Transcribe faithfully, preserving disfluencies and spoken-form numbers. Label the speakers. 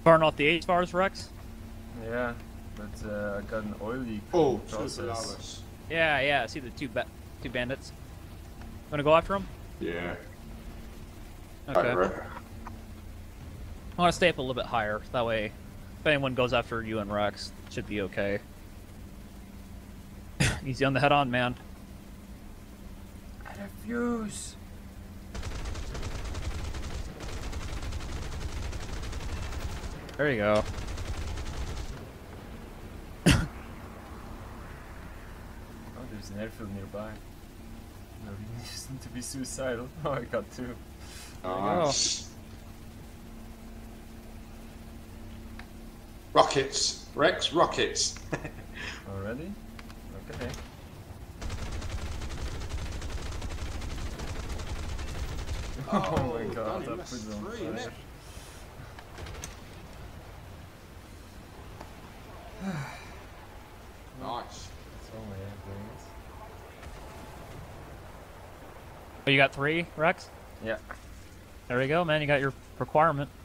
Speaker 1: Burn off the H bars, Rex?
Speaker 2: Yeah, but uh, I got an oil leak.
Speaker 3: Oh,
Speaker 2: in the
Speaker 3: two
Speaker 2: process.
Speaker 3: Belarus.
Speaker 1: Yeah, yeah. I see the two ba two bandits. Wanna go after them?
Speaker 3: Yeah.
Speaker 1: Okay.
Speaker 3: Right.
Speaker 1: I want to stay up a little bit higher. That way, if anyone goes after you and Rex, it should be okay. Easy on the head on, man.
Speaker 2: I refuse.
Speaker 1: There you go.
Speaker 2: Oh, there's an airfield nearby. No reason to be suicidal. Oh, I got two.
Speaker 3: Nice. Rockets. Rex, rockets.
Speaker 2: Already? Okay. Oh,
Speaker 3: Oh,
Speaker 2: my god,
Speaker 3: Danny,
Speaker 2: that
Speaker 3: that's
Speaker 2: put on
Speaker 3: three,
Speaker 2: fire.
Speaker 3: innit? Nice.
Speaker 2: That's all my airplanes.
Speaker 1: Oh, you got three, Rex?
Speaker 2: Yeah.
Speaker 1: There you go, man. You got your requirement.